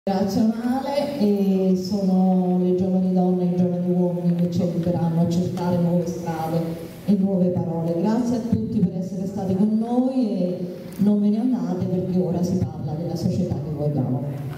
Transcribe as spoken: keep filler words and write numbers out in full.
Nazionale e sono le giovani donne e i giovani uomini che ci aiuteranno a cercare nuove strade e nuove parole. Grazie a tutti per essere stati con noi e non ve ne andate perché ora si parla della società che vogliamo.